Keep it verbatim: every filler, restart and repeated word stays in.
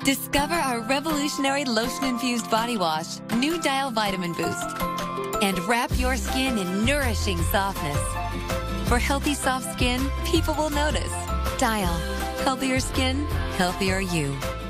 Discover our revolutionary Lotion Infused body wash, New Dial Vitamin Boost. And wrap your skin in nourishing softness. For healthy, soft skin, people will notice. Dial. Healthier skin, healthier you.